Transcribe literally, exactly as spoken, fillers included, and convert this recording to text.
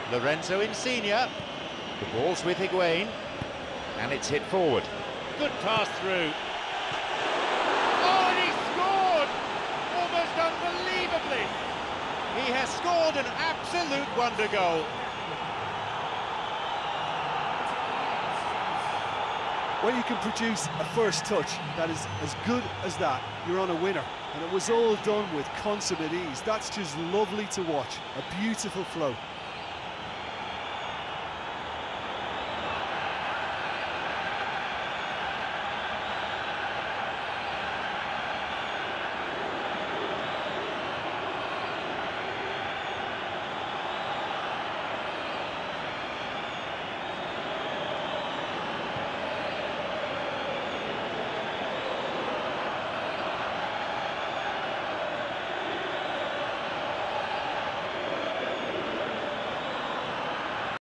Lorenzo Insigne. The ball's with Higuain, and it's hit forward. Good pass through. Oh, and he scored! Almost unbelievably. He has scored an absolute wonder goal. When you can produce a first touch that is as good as that, you're on a winner. And it was all done with consummate ease. That's just lovely to watch. A beautiful flow.